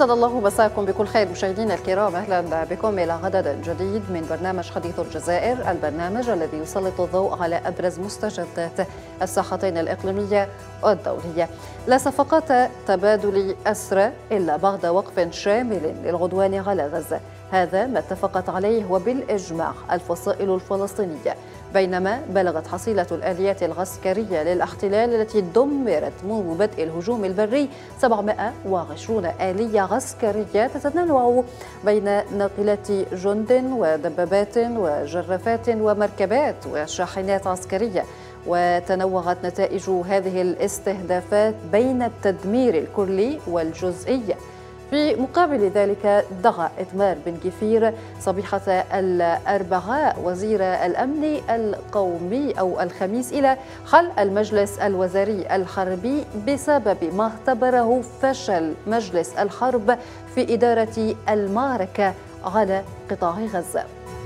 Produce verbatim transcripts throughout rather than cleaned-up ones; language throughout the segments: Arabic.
أسعد الله مساكم بكل خير مشاهدينا الكرام، أهلا بكم إلى عدد جديد من برنامج حديث الجزائر، البرنامج الذي يسلط الضوء على أبرز مستجدات الساحتين الإقليمية والدولية. لا صفقات تبادل أسرى إلا بعد وقف شامل للعدوان على غزة، هذا ما اتفقت عليه وبالإجماع الفصائل الفلسطينية، بينما بلغت حصيلة الآليات العسكرية للاحتلال التي دمرت منذ بدء الهجوم البري سبعمائة وعشرين آلية عسكرية تتنوع بين ناقلات جند ودبابات وجرافات ومركبات وشاحنات عسكرية. وتنوعت نتائج هذه الاستهدافات بين التدمير الكلي والجزئي. في مقابل ذلك دعا إتمار بن كفير صبيحة الأربعاء وزير الأمن القومي أو الخميس إلى حل المجلس الوزاري الحربي بسبب ما اعتبره فشل مجلس الحرب في إدارة المعركة على قطاع غزة.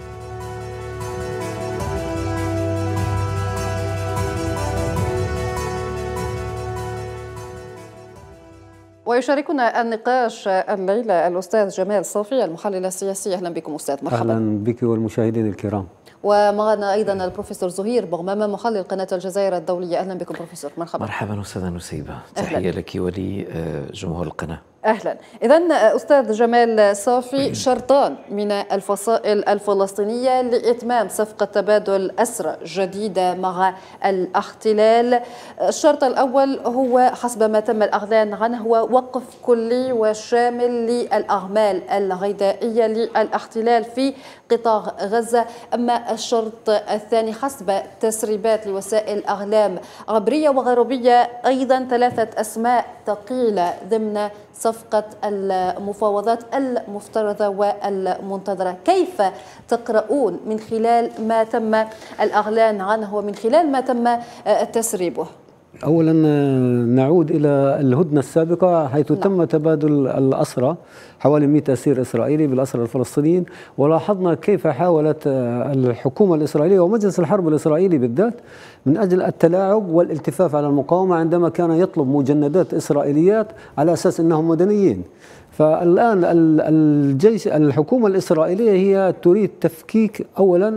ويشاركنا النقاش الليلة الأستاذ جمال صافي المحلل السياسي. أهلا بكم أستاذ، مرحبا. أهلا بك والمشاهدين الكرام. ومعنا أيضا البروفيسور زهير بغمامة محلل قناة الجزائر الدولية. أهلا بكم بروفيسور، مرحبا. مرحبا أستاذة نسيبة، تحية لك ولجمهور القناة. أهلا. إذن أستاذ جمال صافي، شرطان من الفصائل الفلسطينية لإتمام صفقة تبادل أسرى جديدة مع الاحتلال. الشرط الأول هو حسب ما تم الإعلان عنه هو وقف كلي وشامل للأعمال الغذائية للاحتلال في قطاع غزة. أما الشرط الثاني حسب تسريبات لوسائل أعلام عبرية وغربية أيضا ثلاثة أسماء ثقيلة ضمن صفقة المفاوضات المفترضة والمنتظرة. كيف تقرؤون من خلال ما تم الإعلان عنه ومن خلال ما تم تسريبه؟ أولا نعود إلى الهدنة السابقة حيث نعم. تم تبادل الأسرى، حوالي مئة أسير إسرائيلي بالأسرى الفلسطينيين، ولاحظنا كيف حاولت الحكومة الإسرائيلية ومجلس الحرب الإسرائيلي بالذات من أجل التلاعب والالتفاف على المقاومة عندما كان يطلب مجندات إسرائيليات على أساس أنهم مدنيين. فالآن الجيش الحكومة الإسرائيلية هي تريد تفكيك أولا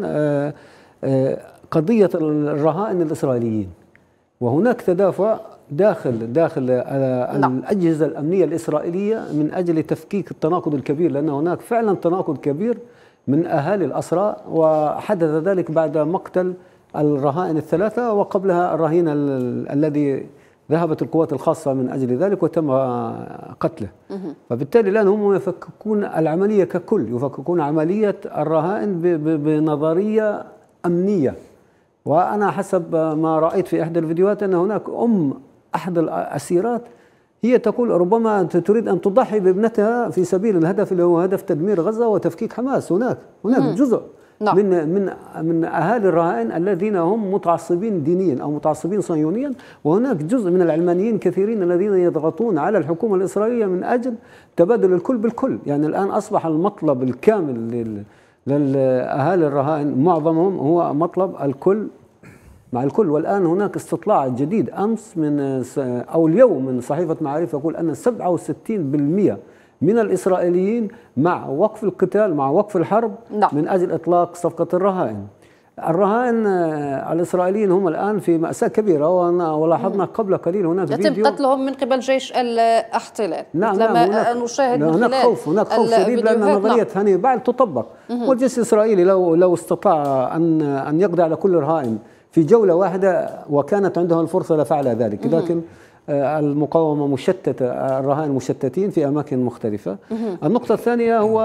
قضية الرهائن الإسرائيليين، وهناك تدافع داخل داخل الأجهزة الأمنية الإسرائيلية من أجل تفكيك التناقض الكبير، لأن هناك فعلا تناقض كبير من أهالي الأسرى، وحدث ذلك بعد مقتل الرهائن الثلاثة وقبلها الرهين الذي ذهبت القوات الخاصة من أجل ذلك وتم قتله. فبالتالي الآن هم يفككون العملية ككل، يفككون عملية الرهائن بنظرية أمنية. وأنا حسب ما رأيت في إحدى الفيديوهات أن هناك أم أحد الأسيرات هي تقول ربما تريد أن تضحي بابنتها في سبيل الهدف اللي هو هدف تدمير غزة وتفكيك حماس. هناك هناك مم. جزء نعم. من من من أهالي الرهائن الذين هم متعصبين دينيا أو متعصبين صهيونيا، وهناك جزء من العلمانيين كثيرين الذين يضغطون على الحكومة الإسرائيلية من أجل تبادل الكل بالكل. يعني الآن أصبح المطلب الكامل لل للأهالي الرهائن معظمهم هو مطلب الكل مع الكل. والآن هناك استطلاع جديد أمس من أو اليوم من صحيفة معارف يقول أن سبعة وستين بالمئة من الإسرائيليين مع وقف القتال، مع وقف الحرب لا. من أجل إطلاق صفقة الرهائن. الرهائن الإسرائيليين هم الآن في مأساة كبيرة، ولاحظنا قبل قليل هناك يتم فيديو قتلهم من قبل جيش الاحتلال. نعم مثل ما هناك نشاهد من هناك خوف هناك خوف شديد، لأن نظرية هانيبال تطبق. والجيش الإسرائيلي لو لو استطاع أن أن يقضي على كل رهائن في جولة واحدة وكانت عنده الفرصة لفعل ذلك، لكن المقاومة مشتتة، الرهائن مشتتين في أماكن مختلفة. النقطة الثانية هو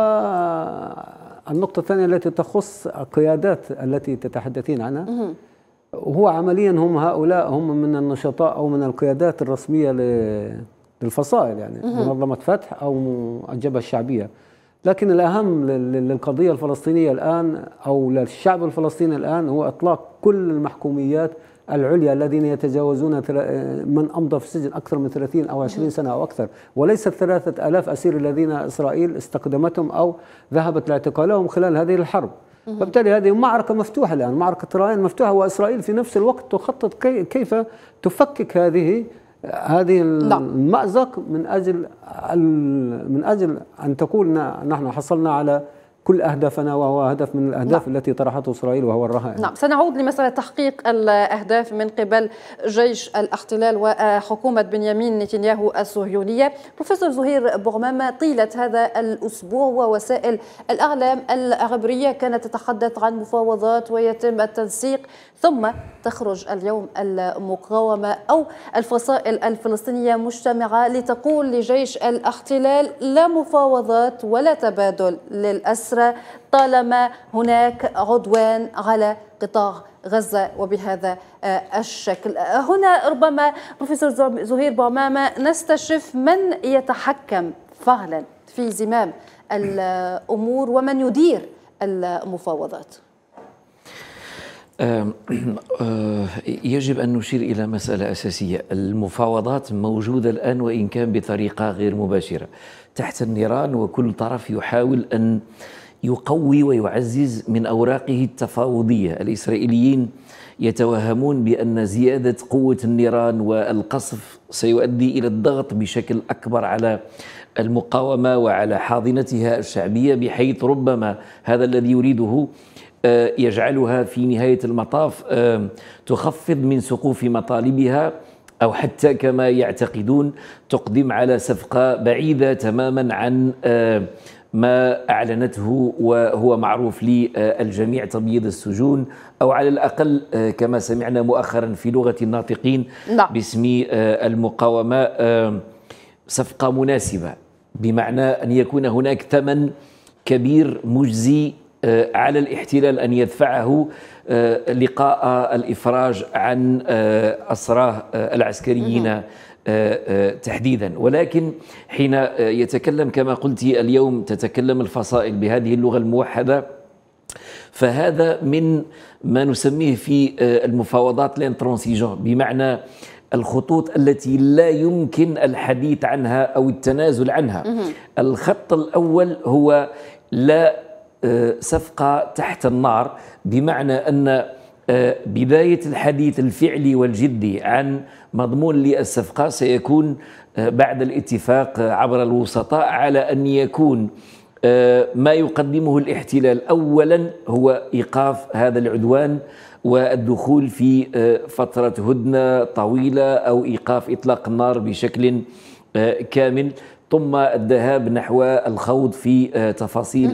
النقطة الثانية التي تخص القيادات التي تتحدثين عنها، وهو عمليا هم هؤلاء هم من النشطاء أو من القيادات الرسمية للفصائل، يعني منظمة فتح أو الجبهة الشعبية. لكن الأهم للقضية الفلسطينية الآن أو للشعب الفلسطيني الآن هو إطلاق كل المحكوميات العليا الذين يتجاوزون من أمضى في السجن أكثر من ثلاثين أو عشرين سنة أو أكثر، وليس الثلاثة آلاف أسير الذين إسرائيل استقدمتهم أو ذهبت لاعتقالهم خلال هذه الحرب. فبالتالي هذه معركة مفتوحة الآن، معركة رهائن مفتوحة، وإسرائيل في نفس الوقت تخطط كيف تفكك هذه هذه المأزق من أجل من أجل أن تقول نحن حصلنا على كل أهدافنا، وهو هدف من الأهداف نعم. التي طرحته إسرائيل وهو الرهائن. نعم، سنعود لمسألة تحقيق الأهداف من قبل جيش الاحتلال وحكومة بنيامين نتنياهو الصهيونية. بروفيسور زهير بوغمامة، طيلة هذا الأسبوع ووسائل الإعلام العبرية كانت تتحدث عن مفاوضات ويتم التنسيق، ثم تخرج اليوم المقاومة أو الفصائل الفلسطينية مجتمعة لتقول لجيش الاحتلال لا مفاوضات ولا تبادل للأسرى طالما هناك عدوان على قطاع غزة وبهذا الشكل. هنا ربما بروفيسور زهير بوغمامة نستشف من يتحكم فعلا في زمام الأمور ومن يدير المفاوضات. يجب أن نشير إلى مسألة أساسية. المفاوضات موجودة الآن وإن كان بطريقة غير مباشرة تحت النيران، وكل طرف يحاول أن يقوي ويعزز من أوراقه التفاوضية. الإسرائيليين يتوهمون بأن زيادة قوة النيران والقصف سيؤدي إلى الضغط بشكل أكبر على المقاومة وعلى حاضنتها الشعبية، بحيث ربما هذا الذي يريده يجعلها في نهاية المطاف تخفض من سقوف مطالبها، أو حتى كما يعتقدون تقدم على صفقة بعيدة تماما عن ما أعلنته وهو معروف للجميع، تبييض السجون، أو على الأقل كما سمعنا مؤخرا في لغة الناطقين باسم المقاومة صفقة مناسبة، بمعنى أن يكون هناك ثمن كبير مجزي على الاحتلال أن يدفعه لقاء الإفراج عن أسراه العسكريين تحديدا. ولكن حين يتكلم كما قلت اليوم تتكلم الفصائل بهذه اللغة الموحدة، فهذا من ما نسميه في المفاوضات لانترانسيجون، بمعنى الخطوط التي لا يمكن الحديث عنها أو التنازل عنها. الخط الأول هو لا صفقة تحت النار، بمعنى أن بداية الحديث الفعلي والجدي عن مضمون للصفقة سيكون بعد الاتفاق عبر الوسطاء على أن يكون ما يقدمه الاحتلال أولا هو إيقاف هذا العدوان والدخول في فترة هدنة طويلة أو إيقاف إطلاق النار بشكل كامل، ثم الذهاب نحو الخوض في تفاصيل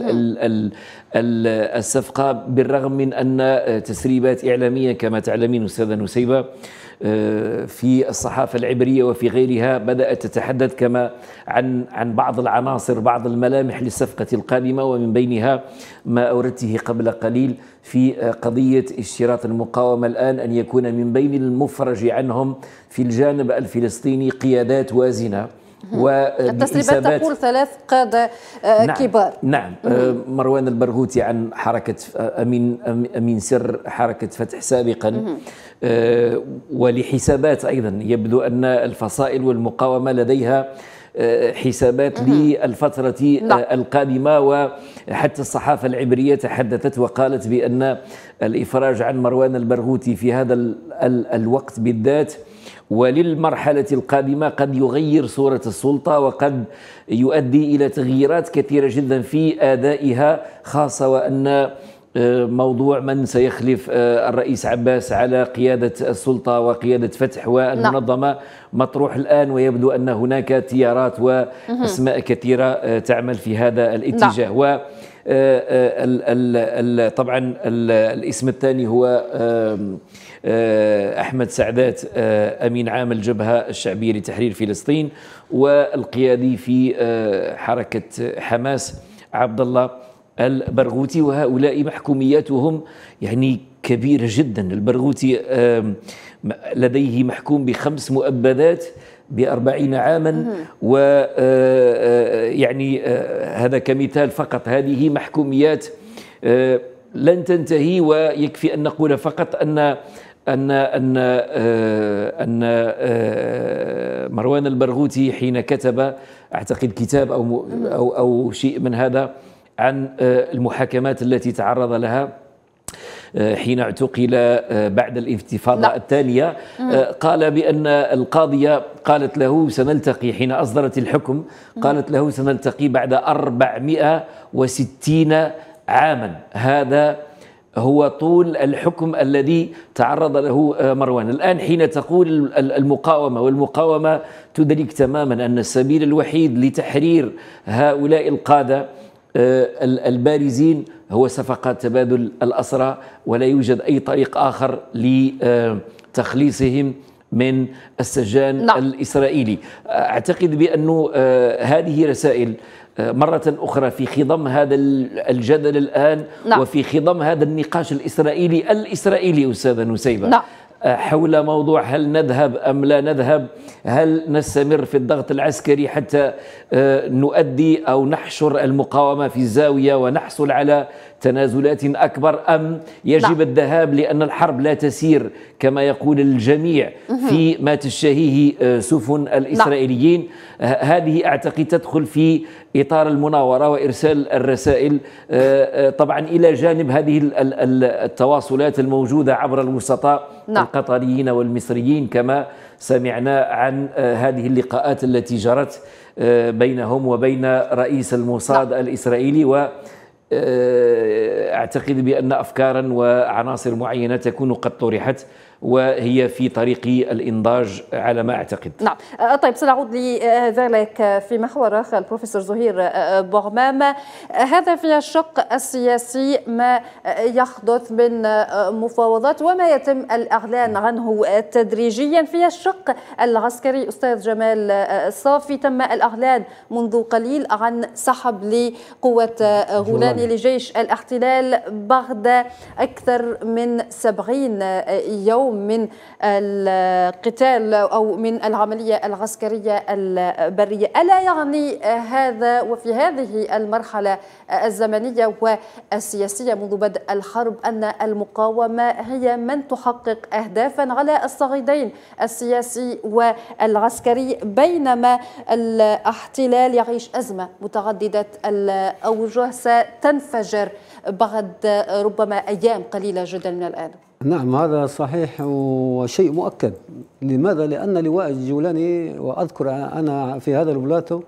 الصفقة، بالرغم من أن تسريبات إعلامية كما تعلمين أستاذة نسيبة في الصحافة العبرية وفي غيرها بدأت تتحدث كما عن عن بعض العناصر، بعض الملامح للصفقة القادمة، ومن بينها ما أوردته قبل قليل في قضية اشتراط المقاومة الآن أن يكون من بين المفرج عنهم في الجانب الفلسطيني قيادات وازنة. التسريبات تقول ثلاث قادة نعم كبار. نعم مروان البرغوثي عن حركة أمين أمين سر حركة فتح سابقا، ولحسابات أيضا يبدو أن الفصائل والمقاومة لديها حسابات للفترة القادمة. وحتى الصحافة العبرية تحدثت وقالت بأن الإفراج عن مروان البرغوثي في هذا الوقت بالذات وللمرحلة القادمة قد يغير صورة السلطة، وقد يؤدي إلى تغييرات كثيرة جدا في أدائها، خاصة وأن موضوع من سيخلف الرئيس عباس على قيادة السلطة وقيادة فتح والمنظمة مطروح الآن، ويبدو أن هناك تيارات وأسماء كثيرة تعمل في هذا الاتجاه. و طبعا الاسم الثاني هو أحمد سعدات أمين عام الجبهة الشعبية لتحرير فلسطين، والقيادي في حركة حماس عبد الله البرغوثي، وهؤلاء محكومياتهم يعني كبيرة جدا. البرغوثي لديه محكوم بخمس مؤبدات بأربعين عاما، ويعني هذا كمثال فقط. هذه محكوميات لن تنتهي، ويكفي أن نقول فقط أن أن أن أن مروان البرغوثي حين كتب أعتقد كتاب أو أو أو شيء من هذا عن المحاكمات التي تعرض لها، حين اعتقل بعد الانتفاضة الثانية، قال بأن القاضية قالت له سنلتقي حين أصدرت الحكم، قالت له سنلتقي بعد أربعمائة وستين عاما. هذا هو طول الحكم الذي تعرض له مروان. الآن حين تقول المقاومة، والمقاومة تدرك تماما أن السبيل الوحيد لتحرير هؤلاء القادة البارزين هو صفقات تبادل الأسرى، ولا يوجد أي طريق آخر لتخليصهم من السجان نعم. الإسرائيلي. أعتقد بأن هذه رسائل مرة أخرى في خضم هذا الجدل الآن نعم. وفي خضم هذا النقاش الإسرائيلي الإسرائيلي أستاذة نسيبة نعم. حول موضوع هل نذهب أم لا نذهب، هل نستمر في الضغط العسكري حتى نؤدي أو نحشر المقاومة في الزاوية ونحصل على تنازلات أكبر، أم يجب نعم. الذهاب لأن الحرب لا تسير كما يقول الجميع في ما تشتهيه سفن الإسرائيليين. نعم. هذه أعتقد تدخل في إطار المناورة وإرسال الرسائل طبعا إلى جانب هذه التواصلات الموجودة عبر الوسطاء نعم. القطريين والمصريين، كما سمعنا عن هذه اللقاءات التي جرت بينهم وبين رئيس الموساد نعم. الإسرائيلي. و أعتقد بأن أفكارا وعناصر معينة تكون قد طرحت وهي في طريق الإنضاج على ما أعتقد. نعم. طيب سنعود لذلك في محور آخر. البروفيسور زهير بوغمام، هذا في الشق السياسي ما يحدث من مفاوضات وما يتم الإعلان عنه تدريجيا. في الشق العسكري أستاذ جمال الصافي، تم الإعلان منذ قليل عن سحب لقوة غولاني لجيش الاحتلال بعد أكثر من سبعين يوم من القتال أو من العملية العسكرية البرية. ألا يعني هذا وفي هذه المرحلة الزمنية والسياسية منذ بدء الحرب أن المقاومة هي من تحقق أهدافا على الصعيدين السياسي والعسكري، بينما الاحتلال يعيش أزمة متعددة الأوجه ستنفجر بعد ربما أيام قليلة جدا من الآن؟ نعم هذا صحيح وشيء مؤكد. لماذا؟ لأن لواء الجولاني، وأذكر أنا في هذا البلاتو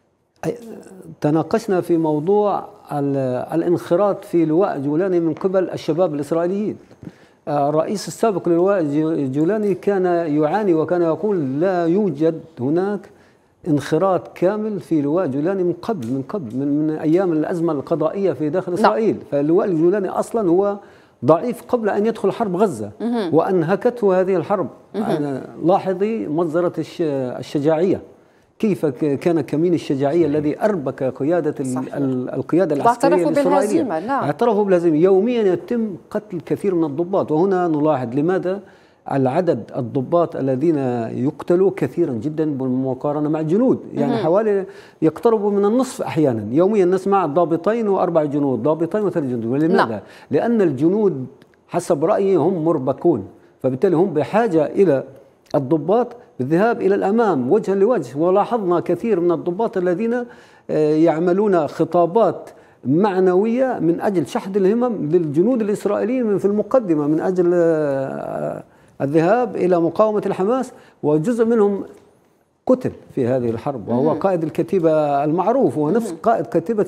تناقشنا في موضوع الانخراط في لواء الجولاني من قبل الشباب الإسرائيليين. الرئيس السابق للواء الجولاني كان يعاني وكان يقول لا يوجد هناك انخراط كامل في لواء الجولاني من قبل من قبل من, من أيام الأزمة القضائية في داخل إسرائيل. فاللواء الجولاني أصلا هو ضعيف قبل أن يدخل حرب غزة وأنهكته هذه الحرب. لاحظي مصدرة الشجاعية، كيف كان كمين الشجاعية الذي أربك قيادة القيادة العسكرية الإسرائيلية. نعم. اعترفوا بالهزيمة. يوميا يتم قتل كثير من الضباط، وهنا نلاحظ لماذا العدد الضباط الذين يقتلوا كثيرا جدا بالمقارنة مع الجنود، يعني حوالي يقتربوا من النصف أحيانا. يوميا نسمع ضابطين وأربع جنود، ضابطين وثلاث جنود. ولماذا؟ نعم. لأن الجنود حسب رأيي هم مربكون، فبالتالي هم بحاجة إلى الضباط بالذهاب إلى الأمام وجها لوجه. ولاحظنا كثير من الضباط الذين يعملون خطابات معنوية من أجل شحذ الهمم للجنود الإسرائيليين في المقدمة من أجل الذهاب إلى مقاومة الحماس، وجزء منهم قتل في هذه الحرب، وهو قائد الكتيبة المعروف، ونفس قائد كتيبة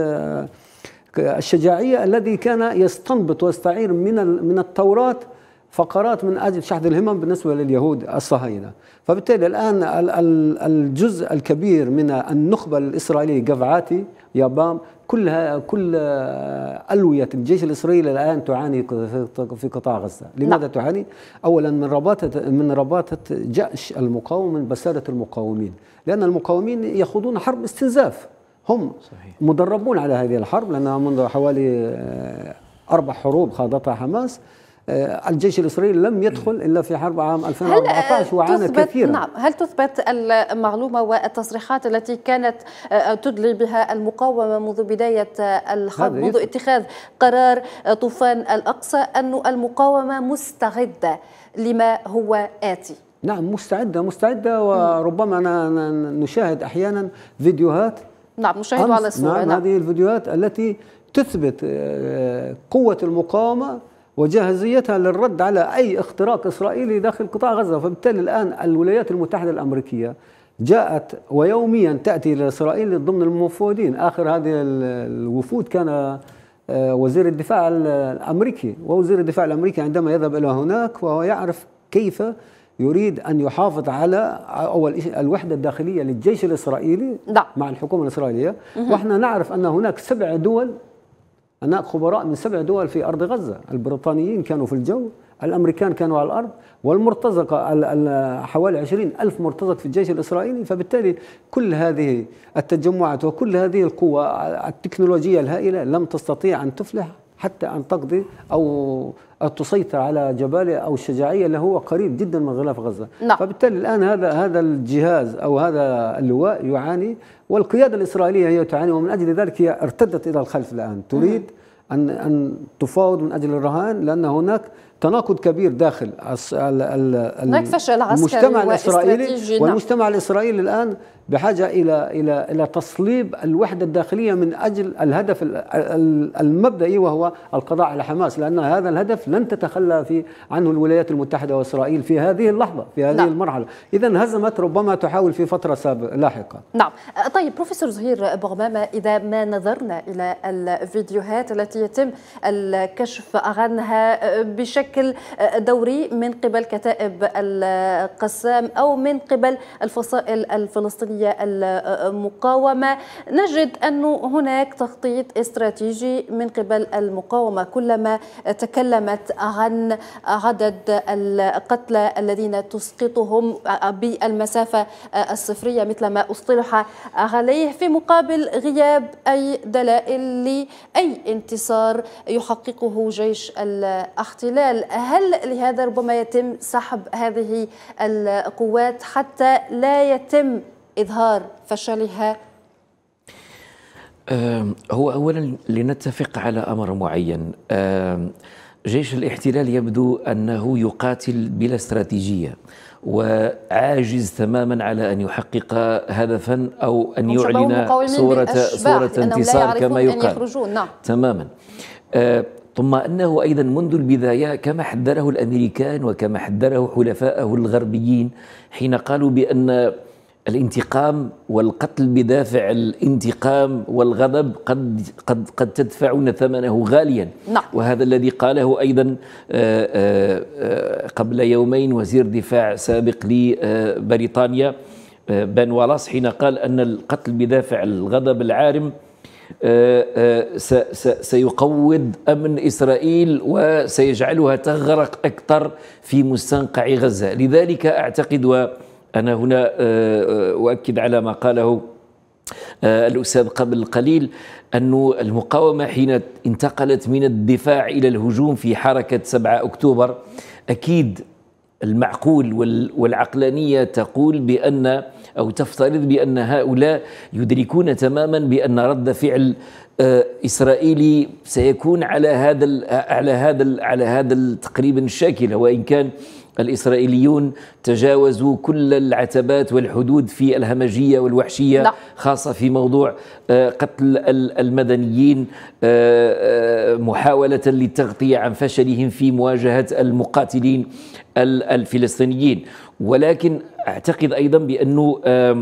الشجاعية الذي كان يستنبط ويستعير من من التوراة فقرات من أجل شحذ الهمم بالنسبة لليهود الصهاينة. فبالتالي الآن الجزء الكبير من النخبة الإسرائيلية، قفعاتي، يابام، كلها كل ألوية الجيش الإسرائيلي الآن تعاني في قطاع غزة. لماذا نعم. تعاني؟ أولا من رباطة من رباطة جأش المقاومة من بسالة المقاومين، لأن المقاومين يخوضون حرب استنزاف. هم صحيح. مدربون على هذه الحرب، لأنها منذ حوالي أربع حروب خاضتها حماس. الجيش الإسرائيلي لم يدخل إلا في حرب عام ألفين وأربعة عشر وعانى كثيرا. نعم. هل تثبت المعلومة والتصريحات التي كانت تدلي بها المقاومة منذ بداية الحرب، منذ اتخاذ قرار طوفان الأقصى، أن المقاومة مستعدة لما هو آتي؟ نعم مستعدة مستعدة وربما نشاهد أحيانا فيديوهات. نعم نشاهد على الصورة. نعم, نعم هذه الفيديوهات التي تثبت قوة المقاومة وجاهزيتها للرد على أي اختراق إسرائيلي داخل قطاع غزة. فبالتالي الآن الولايات المتحدة الأمريكية جاءت ويوميا تأتي إلى إسرائيل ضمن المفوضين. آخر هذه الوفود كان وزير الدفاع الأمريكي، ووزير الدفاع الأمريكي عندما يذهب إلى هناك وهو يعرف كيف يريد أن يحافظ على أول الوحدة الداخلية للجيش الإسرائيلي نعم. مع الحكومة الإسرائيلية. وإحنا نعرف أن هناك سبع دول، هناك خبراء من سبع دول في أرض غزة. البريطانيين كانوا في الجو، الأمريكان كانوا على الأرض، والمرتزقة حوالي عشرين ألف مرتزق في الجيش الإسرائيلي. فبالتالي كل هذه التجمعات وكل هذه القوة التكنولوجية الهائلة لم تستطيع أن تفلح حتى أن تقضي أو تسيطر على جباليا أو الشجاعية اللي هو قريب جدا من غلاف غزة. نعم. فبالتالي الآن هذا هذا الجهاز أو هذا اللواء يعاني، والقيادة الإسرائيلية هي تعاني، ومن أجل ذلك هي ارتدت إلى الخلف الآن، تريد أن أن تفاوض من أجل الرهان، لأن هناك تناقض كبير داخل هناك فشل عسكري المجتمع الإسرائيلي. والمجتمع الإسرائيلي الآن بحاجة إلى إلى إلى تصليب الوحدة الداخلية من أجل الهدف المبدئي وهو القضاء على حماس، لأن هذا الهدف لن تتخلى في عنه الولايات المتحدة وإسرائيل في هذه اللحظة في هذه نعم. المرحلة. إذا هزمت ربما تحاول في فترة سابقة لاحقة. نعم. طيب بروفيسور زهير بوغمامة، إذا ما نظرنا إلى الفيديوهات التي يتم الكشف عنها بشكل دوري من قبل كتائب القسام أو من قبل الفصائل الفلسطينية المقاومة، نجد أن هناك تخطيط استراتيجي من قبل المقاومة. كلما تكلمت عن عدد القتلى الذين تسقطهم بالمسافة الصفرية مثل ما اصطلح عليه، في مقابل غياب أي دلائل لأي انتصار يحققه جيش الاحتلال. هل لهذا ربما يتم سحب هذه القوات حتى لا يتم إظهار فشلها؟ هو أولا لنتفق على أمر معين. جيش الاحتلال يبدو أنه يقاتل بلا استراتيجية وعاجز تماما على أن يحقق هدفا أو أن يعلن صورة, صورة انتصار كما يقال. نعم. تماما. ثم أنه أيضا منذ البداية كما حذره الأمريكان وكما حذره حلفائه الغربيين حين قالوا بأن الانتقام والقتل بدافع الانتقام والغضب قد قد قد تدفعون ثمنه غاليا. نعم. وهذا الذي قاله أيضا قبل يومين وزير دفاع سابق لبريطانيا بن والاس حين قال أن القتل بدافع الغضب العارم سيقوض أمن إسرائيل وسيجعلها تغرق أكثر في مستنقع غزة. لذلك أعتقد، وأنا هنا أؤكد على ما قاله الأستاذ قبل قليل، أن المقاومة حين انتقلت من الدفاع إلى الهجوم في حركة سبعة أكتوبر أكيد المعقول والعقلانية تقول بأن أو تفترض بأن هؤلاء يدركون تماما بأن رد فعل إسرائيلي سيكون على هذا على هذا على هذا تقريبا الشاكلة، وإن كان الإسرائيليون تجاوزوا كل العتبات والحدود في الهمجية والوحشية. لا. خاصة في موضوع قتل المدنيين، محاولة للتغطية عن فشلهم في مواجهة المقاتلين الفلسطينيين. ولكن أعتقد أيضا بأنه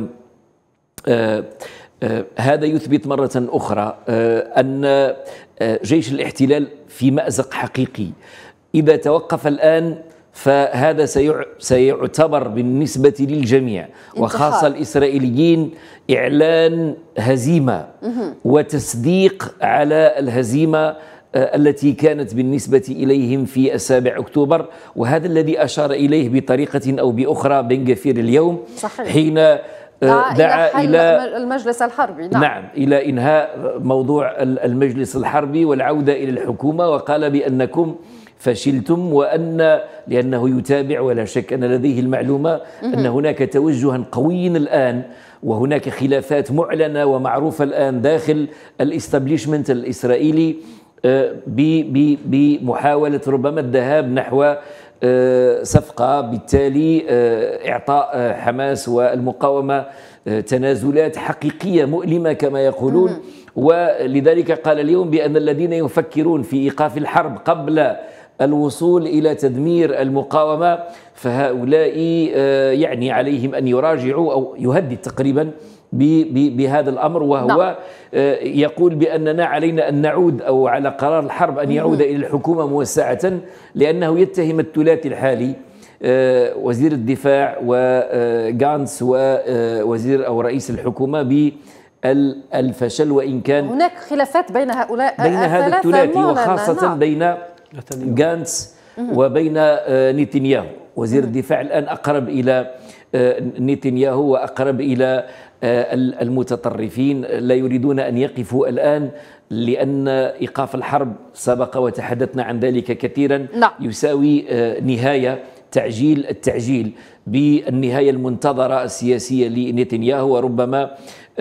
هذا يثبت مرة أخرى أن جيش الاحتلال في مأزق حقيقي. إذا توقف الآن فهذا سيعتبر بالنسبة للجميع وخاصة الإسرائيليين إعلان هزيمة وتصديق على الهزيمة التي كانت بالنسبة إليهم في السابع أكتوبر، وهذا الذي أشار إليه بطريقة أو بأخرى بن غفير اليوم. صحيح. حين دعا, دعا إلى, إلى المجلس الحربي. نعم. نعم، إلى إنهاء موضوع المجلس الحربي والعودة إلى الحكومة، وقال بأنكم فشلتم، وأن لأنه يتابع ولا شك أن لديه المعلومة أن هناك توجها قويا الآن وهناك خلافات معلنة ومعروفة الآن داخل الاستابليشمنت الإسرائيلي بمحاولة ربما الذهاب نحو صفقة، بالتالي إعطاء حماس والمقاومة تنازلات حقيقية مؤلمة كما يقولون. ولذلك قال اليوم بأن الذين يفكرون في إيقاف الحرب قبل الوصول إلى تدمير المقاومة، فهؤلاء يعني عليهم أن يراجعوا أو يهدد تقريبا بهذا الأمر، وهو يقول بأننا علينا أن نعود أو على قرار الحرب أن يعود إلى الحكومة موسعة، لأنه يتهم الثلاثي الحالي وزير الدفاع وغانتس ووزير أو رئيس الحكومة بالفشل، وإن كان هناك خلافات بين هؤلاء بين هذا الثلاثي وخاصة نعم. بين غانتس وبين نتنياهو. وزير الدفاع الآن أقرب إلى نتنياهو وأقرب إلى المتطرفين، لا يريدون أن يقفوا الآن، لأن إيقاف الحرب سبق وتحدثنا عن ذلك كثيرا نعم. يساوي نهاية تعجيل التعجيل بالنهاية المنتظرة السياسية لنتنياهو، وربما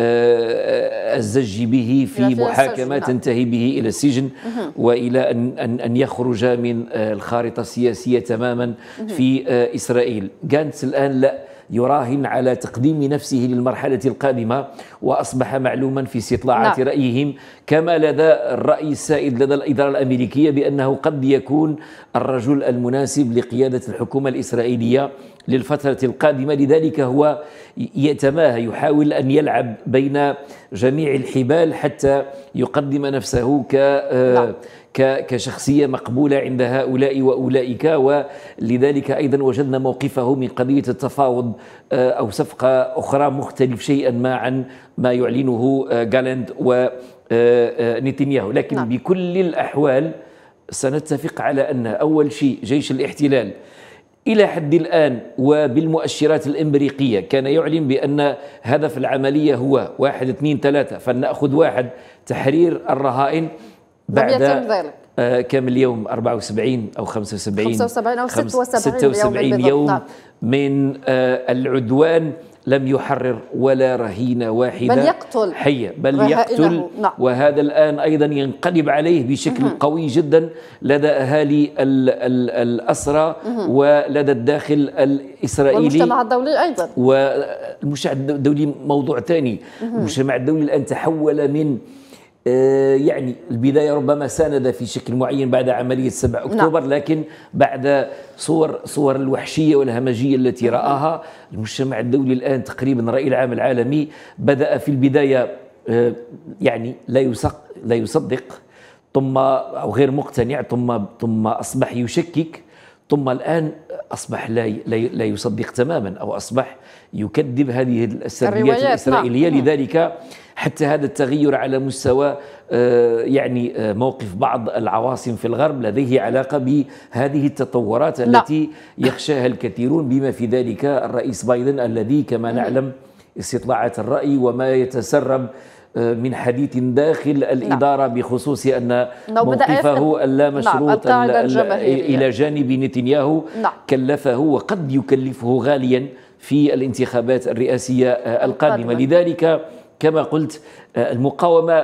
الزج به في محاكمة تنتهي به إلى السجن وإلى أن أن يخرج من الخارطة السياسية تماما في إسرائيل. غانتس الآن لا يراهن على تقديم نفسه للمرحلة القادمة، وأصبح معلوما في استطلاعات نعم. رأيهم كما لدى الرأي السائد لدى الإدارة الأمريكية بأنه قد يكون الرجل المناسب لقيادة الحكومة الإسرائيلية للفترة القادمة. لذلك هو يتماهى، يحاول أن يلعب بين جميع الحبال حتى يقدم نفسه ك نعم. كشخصية مقبولة عند هؤلاء وأولئك، ولذلك أيضا وجدنا موقفه من قضية التفاوض أو صفقة أخرى مختلف شيئا ما عن ما يعلنه جالند ونتنياهو. لكن نعم. بكل الأحوال سنتفق على أن أول شيء جيش الاحتلال إلى حد الآن وبالمؤشرات الإمريكية كان يعلن بأن هدف العملية هو واحد اثنين ثلاثة، فلنأخذ واحد تحرير الرهائن بعد آه كم اليوم أربعة وسبعين أو خمسة وسبعين خمسة وسبعين أو ستة وسبعين يوم نعم. من آه العدوان لم يحرر ولا رهينة واحدة بل يقتل حية بل يقتل نعم. وهذا الآن أيضا ينقلب عليه بشكل مه. قوي جدا لدى أهالي ال ال الأسرى مه. ولدى الداخل الإسرائيلي والمجتمع الدولي أيضا. والمجتمع الدولي موضوع ثاني. المجتمع الدولي الآن تحول من يعني البداية ربما ساند في شكل معين بعد عملية سبعة أكتوبر نعم. لكن بعد صور صور الوحشية والهمجية التي رآها المجتمع الدولي الآن تقريبا الرأي العام العالمي بدأ في البداية يعني لا يصدق لا يصدق ثم أو غير مقتنع ثم ثم أصبح يشكك ثم الآن أصبح لا لا يصدق تماما أو أصبح يكذب هذه السرديات الإسرائيلية نعم. لذلك حتى هذا التغير على مستوى يعني موقف بعض العواصم في الغرب لديه علاقة بهذه التطورات التي يخشاها الكثيرون، بما في ذلك الرئيس بايدن الذي كما نعلم استطلاعات الرأي وما يتسرب من حديث داخل الإدارة بخصوص أن موقفه اللامشروط إلى جانب نتنياهو كلفه وقد يكلفه غاليا في الانتخابات الرئاسية القادمة. لذلك كما قلت المقاومة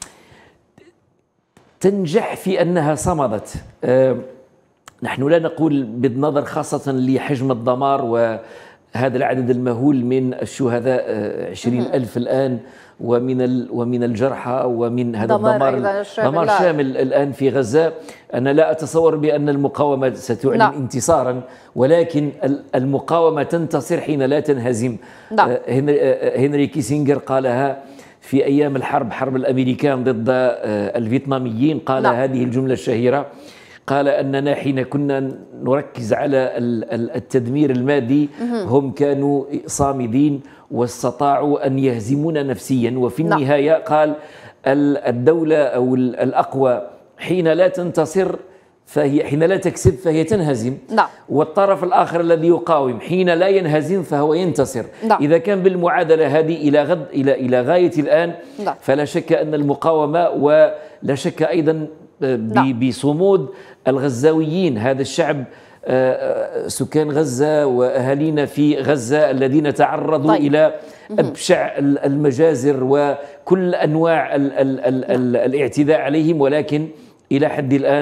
تنجح في أنها صمدت. نحن لا نقول بالنظر خاصة لحجم الدمار وهذا العدد المهول من الشهداء عشرين ألف الآن ومن ومن الجرحى ومن هذا الدمار دمار شامل الآن في غزة. أنا لا أتصور بأن المقاومة ستعلن لا. انتصارا، ولكن المقاومة تنتصر حين لا تنهزم. هنري كيسينجر قالها في أيام الحرب حرب الأمريكان ضد الفيتناميين، قال لا. هذه الجملة الشهيرة، قال أننا حين كنا نركز على التدمير المادي هم كانوا صامدين واستطاعوا أن يهزمونا نفسيا، وفي النهاية قال الدولة أو الأقوى حين لا تنتصر فهي حين لا تكسب فهي تنهزم، والطرف الآخر الذي يقاوم حين لا ينهزم فهو ينتصر. إذا كان بالمعادلة هذه إلى غد إلى إلى غاية الآن فلا شك أن المقاومة، ولا شك أيضا بصمود الغزاويين، هذا الشعب سكان غزة وأهالينا في غزة الذين تعرضوا طيب. إلى أبشع المجازر وكل أنواع ال ال ال ال الاعتداء عليهم، ولكن إلى حد الآن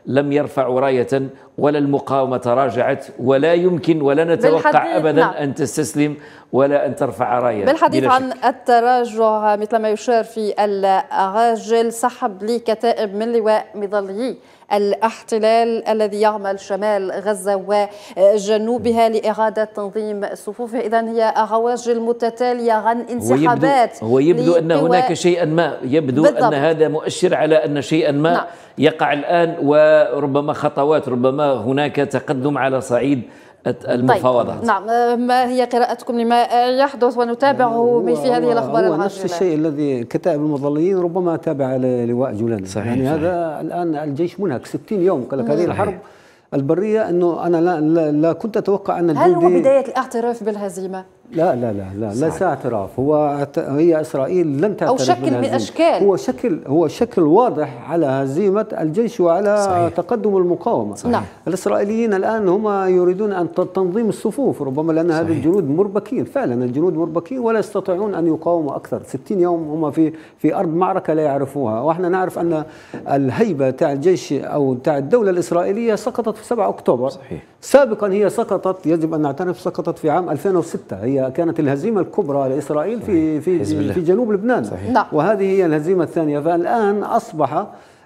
لم يرفعوا راية ولا المقاومة تراجعت، ولا يمكن ولا نتوقع أبدا نعم. أن تستسلم ولا أن ترفع راية. بالحديث عن التراجع مثل ما يشار في العاجل، سحب لكتائب من لواء مظليي الاحتلال الذي يعمل شمال غزة وجنوبها لإعادة تنظيم صفوفه. إذن هي عواجل متتالية عن انسحابات. هو يبدو, هو يبدو أن هناك شيئا ما، يبدو بالضبط. أن هذا مؤشر على أن شيئا ما نعم. يقع الآن، وربما خطوات، ربما هناك تقدم على صعيد المفاوضات. طيب. نعم، ما هي قراءتكم لما يحدث ونتابعه في هذه الأخبار العاجلة؟ نفس الشيء الذي كتائب المظليين ربما تابع للواء جولان. صحيح. يعني صحيح. هذا الآن الجيش منهك ستين يوم، قال لك هذه الحرب البرية. أنه أنا لا, لا, لا كنت أتوقع أن هل هو بداية الاعتراف بالهزيمة؟ لا لا لا لا ليس اعتراف. هو هي إسرائيل لن تعترف أو شكل بالهزيمة. من أشكال هو شكل هو شكل واضح على هزيمة الجيش وعلى صحيح. تقدم المقاومة. صحيح. الإسرائيليين الآن هم يريدون أن تنظيم الصفوف، ربما لأن هذه الجنود مربكين، فعلا الجنود مربكين ولا يستطيعون أن يقاوموا أكثر. ستين يوم هم في في أرض معركة لا يعرفوها، وإحنا نعرف أن الهيبة تاع الجيش أو تاع الدولة الإسرائيلية سقطت في سبعة أكتوبر. صحيح. سابقا هي سقطت، يجب أن نعترف، سقطت في عام ألفين وستة. هي كانت الهزيمة الكبرى لإسرائيل في في في جنوب لبنان. صحيح. وهذه هي الهزيمة الثانية. فالآن أصبح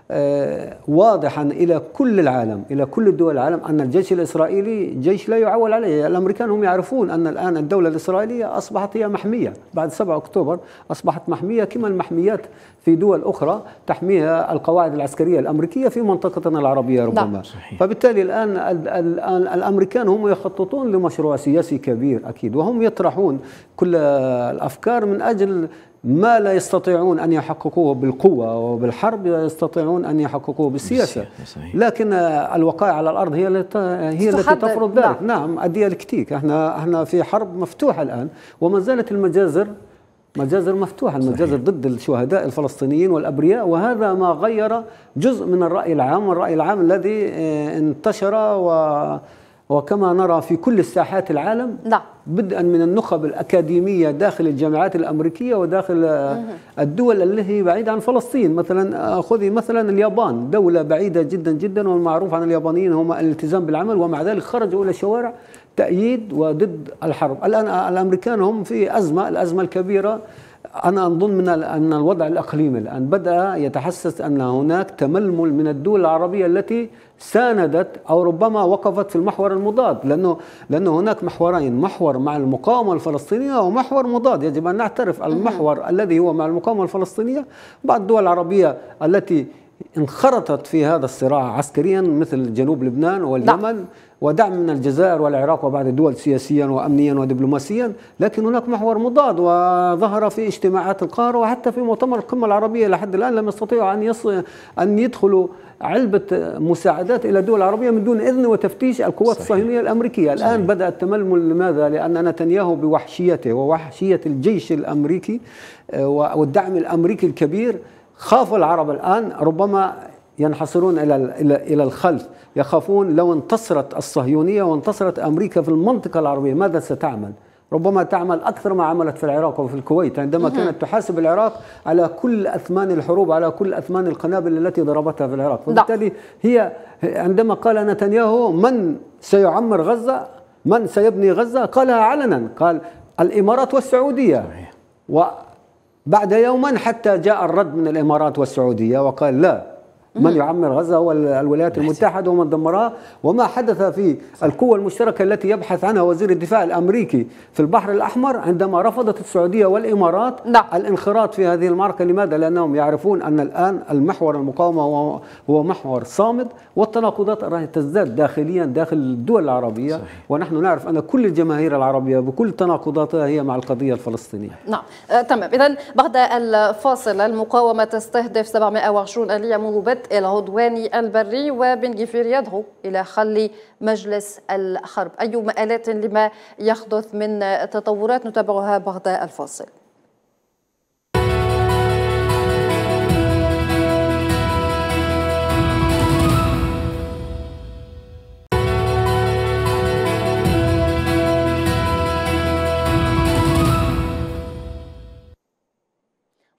آه واضحا إلى كل العالم، إلى كل دول العالم، أن الجيش الإسرائيلي جيش لا يعول عليه. الأمريكان هم يعرفون أن الآن الدولة الإسرائيلية أصبحت هي محمية بعد سبعة أكتوبر، أصبحت محمية كما المحميات في دول أخرى تحميها القواعد العسكرية الأمريكية في منطقتنا العربية ربما. فبالتالي الآن الآن الأمريكان هم يخططون لمشروع سياسي كبير أكيد، وهم يطرحون كل الأفكار من أجل ما لا يستطيعون أن يحققوه بالقوة وبالحرب، يستطيعون أن يحققوه بالسياسة. لكن الوقائع على الأرض هي التي هي التي تفرض ذلك. نعم, نعم الديالكتيك. احنا احنا في حرب مفتوحة الآن، وما زالت المجازر مجازر مفتوحة، المجازر ضد الشهداء الفلسطينيين والأبرياء، وهذا ما غير جزء من الرأي العام، والرأي العام الذي انتشر و وكما نرى في كل الساحات العالم. لا. بدءا من النخب الأكاديمية داخل الجامعات الأمريكية وداخل الدول اللي هي بعيدة عن فلسطين. مثلا خذي مثلا اليابان، دولة بعيدة جدا جدا، والمعروف عن اليابانيين هم الالتزام بالعمل، ومع ذلك خرجوا إلى الشوارع تأييد وضد الحرب. الآن الأمريكان هم في أزمة، الأزمة الكبيرة أنا أظن من أن الوضع الإقليمي الآن بدأ يتحسس أن هناك تململ من الدول العربية التي ساندت أو ربما وقفت في المحور المضاد، لأنه لأنه هناك محورين، محور مع المقاومة الفلسطينية ومحور مضاد. يجب أن نعترف المحور الذي هو مع المقاومة الفلسطينية. بعض الدول العربية التي انخرطت في هذا الصراع عسكريا مثل جنوب لبنان واليمن، ودعم من الجزائر والعراق وبعض الدول سياسيا وأمنيا ودبلوماسيا. لكن هناك محور مضاد، وظهر في اجتماعات القاهرة وحتى في مؤتمر القمة العربية لحد الآن لم يستطيعوا أن يص... أن يدخلوا علبة مساعدات إلى الدول العربية من دون إذن وتفتيش القوات الصهيونية الأمريكية. الآن صحيح. بدأ التململ. لماذا؟ لأن نتنياهو بوحشيته ووحشية الجيش الأمريكي والدعم الأمريكي الكبير خاف العرب الآن ربما ينحصرون إلى إلى إلى الخلف، يخافون لو انتصرت الصهيونية وانتصرت أمريكا في المنطقة العربية ماذا ستعمل؟ ربما تعمل أكثر ما عملت في العراق وفي الكويت عندما كانت تحاسب العراق على كل أثمان الحروب، على كل أثمان القنابل التي ضربتها في العراق. وبالتالي هي عندما قال نتنياهو من سيعمر غزة، من سيبني غزة، قالها علنا، قال الإمارات والسعودية. وبعد يوما حتى جاء الرد من الإمارات والسعودية وقال لا، من يعمر غزة هو الولايات المتحدة ومن دمرها. وما حدث في القوة المشتركة التي يبحث عنها وزير الدفاع الأمريكي في البحر الأحمر عندما رفضت السعودية والإمارات لا. الانخراط في هذه المعركة. لماذا؟ لأنهم يعرفون أن الآن المحور المقاومة هو محور صامد، والتناقضات راح تزداد داخليا داخل الدول العربية. صحيح. ونحن نعرف أن كل الجماهير العربية بكل تناقضاتها هي مع القضية الفلسطينية. نعم آه، تمام. إذن بعد الفاصل، المقاومة تستهدف سبعمائة وعشرين آلية منذ بدء العدوان البري، وبن غفير يدعو إلى خلي مجلس الحرب. أي مآلات لما يحدث من تطورات نتابعها بعد الفاصل.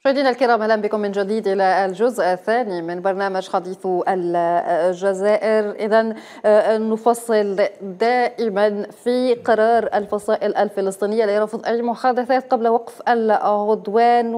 مشاهدينا الكرام، اهلا بكم من جديد الى الجزء الثاني من برنامج حديث الجزائر. اذا نفصل دائما في قرار الفصائل الفلسطينيه لرفض اي محادثات قبل وقف العدوان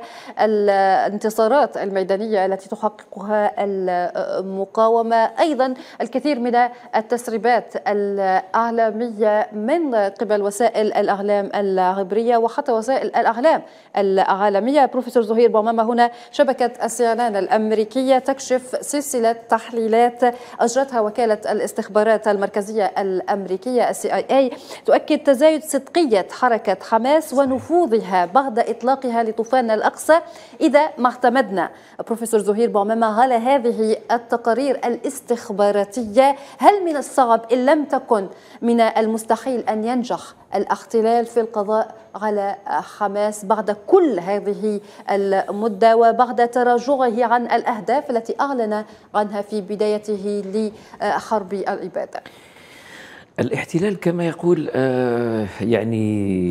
والانتصارات الميدانيه التي تحققها المقاومه. ايضا الكثير من التسريبات الاعلاميه من قبل وسائل الاعلام العبريه وحتى وسائل الاعلام العالميه. بروفيسور زهير بومامة، هنا شبكة السي إن إن الأمريكية تكشف سلسلة تحليلات أجرتها وكالة الاستخبارات المركزية الأمريكية السي آي إيه تؤكد تزايد صدقية حركة حماس ونفوذها بعد إطلاقها لطوفان الأقصى إذا ما اعتمدنا. بروفيسور زهير بومامة، على هذه التقارير الاستخباراتية، هل من الصعب إن لم تكن من المستحيل أن ينجح الاحتلال في القضاء على حماس بعد كل هذه المدة وبعد تراجعه عن الأهداف التي أعلن عنها في بدايته لحرب الإبادة؟ الاحتلال كما يقول يعني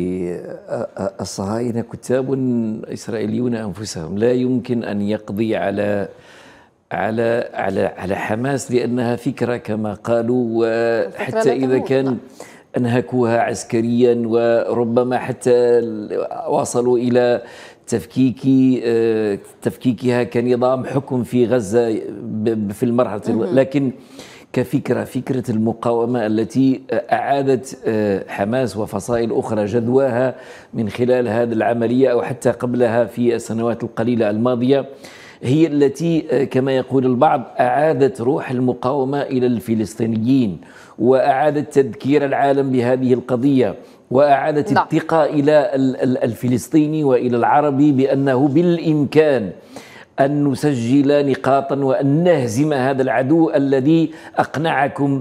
الصهاينة كتاب إسرائيليون أنفسهم لا يمكن أن يقضي على على على على حماس لأنها فكرة كما قالوا، وحتى إذا كان أنهكوها عسكريا وربما حتى وصلوا إلى تفكيك تفكيكها كنظام حكم في غزة في المرحلة، لكن كفكرة فكرة المقاومة التي أعادت حماس وفصائل أخرى جدواها من خلال هذه العملية أو حتى قبلها في السنوات القليلة الماضية، هي التي كما يقول البعض أعادت روح المقاومة إلى الفلسطينيين وأعادت تذكير العالم بهذه القضية وأعادت لا. الثقة إلى الفلسطيني وإلى العربي بأنه بالإمكان أن نسجل نقاطا وأن نهزم هذا العدو الذي أقنعكم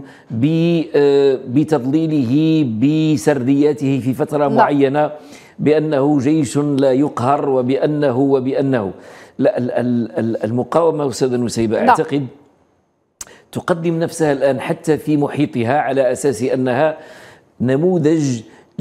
بتضليله بسردياته في فترة لا. معينة بأنه جيش لا يقهر وبأنه وبأنه لا. المقاومة أستاذة نسيبة أعتقد تقدم نفسها الآن حتى في محيطها على أساس أنها نموذج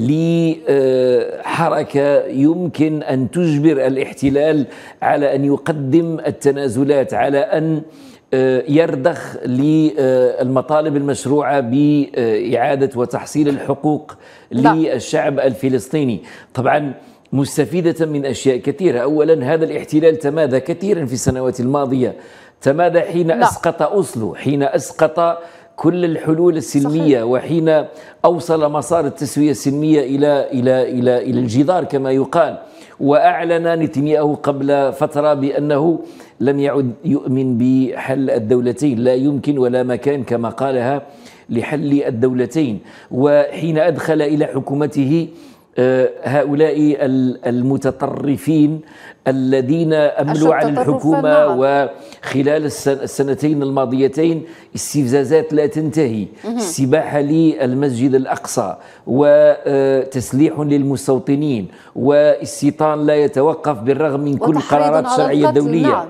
لحركة يمكن أن تجبر الاحتلال على أن يقدم التنازلات، على أن يرضخ للمطالب المشروعة بإعادة وتحصيل الحقوق للشعب الفلسطيني. طبعا مستفيدة من أشياء كثيرة. أولا، هذا الاحتلال تمادى كثيرا في السنوات الماضية، تمادى حين لا. أسقط أوسلو، حين أسقط كل الحلول السلمية، صحيح. وحين أوصل مسار التسوية السلمية إلى إلى إلى إلى الجدار كما يقال، وأعلن نتنياهو قبل فترة بأنه لم يعد يؤمن بحل الدولتين، لا يمكن ولا مكان كما قالها لحل الدولتين. وحين أدخل إلى حكومته هؤلاء المتطرفين الذين أملوا على الحكومة، وخلال السنتين الماضيتين استفزازات لا تنتهي، السباحة للمسجد الأقصى وتسليح للمستوطنين واستيطان لا يتوقف بالرغم من كل القرارات الشرعية الدولية،